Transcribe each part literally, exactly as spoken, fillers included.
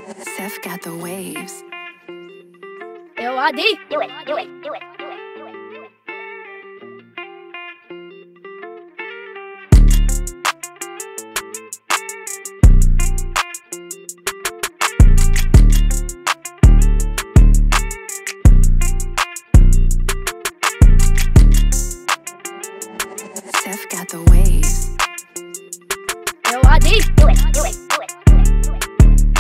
Seth got the waves. L I D. Do it, do it, do it, do it, do it, do it. Seth got the waves. L I D. Do it, do it, do it, do it, do it.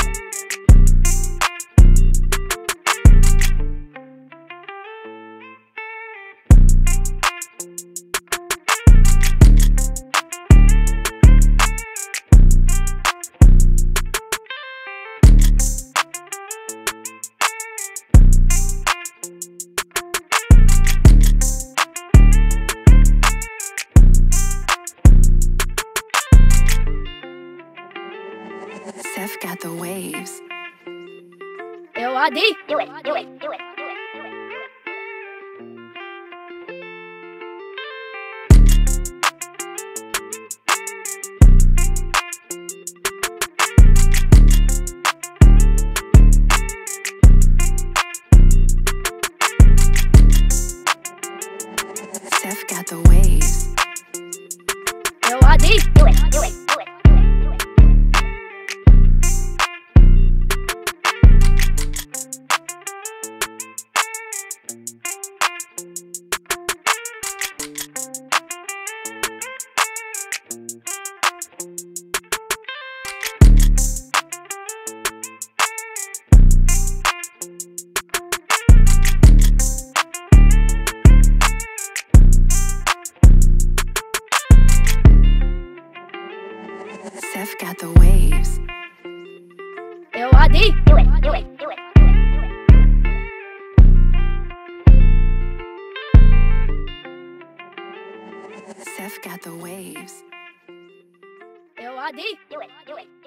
Seth got the waves. L I D. Do it, do it, do it, do it, do it, do it. Seth got the waves. L I D. Do it, do it, do it, do it, do it. Seth got the waves. L I D. Do it, do it, do it, do it, do it. Seth got the waves. L I D. Do it, do it.